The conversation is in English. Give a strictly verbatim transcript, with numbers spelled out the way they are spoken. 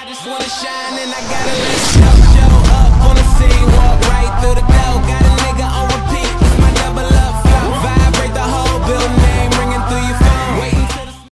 just wanna shine and I gotta let it